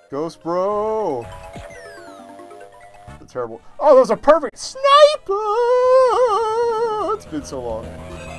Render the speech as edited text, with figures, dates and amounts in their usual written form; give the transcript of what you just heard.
Ghost Bro. The terrible. Oh, those are perfect. Snipaaa! It's been so long.